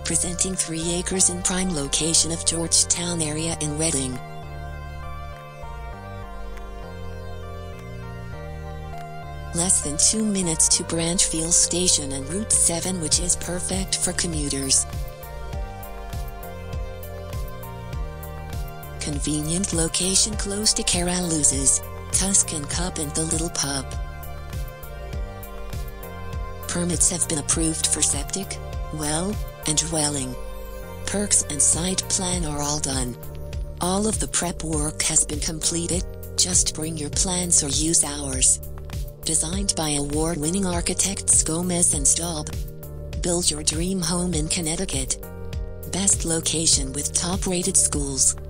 presenting 3 acres in prime location of Georgetown area in Reading. Less than 2 minutes to Branchville Station and Route 7, which is perfect for commuters. Convenient location close to Carolus's, Tuscan Cup and the Little Pub. Permits have been approved for septic, well, and dwelling. Percs and site plan are all done. All of the prep work has been completed, just bring your plans or use ours. Designed by award-winning architects Gomes and Staub. Build your dream home in Connecticut. Best location with top-rated schools.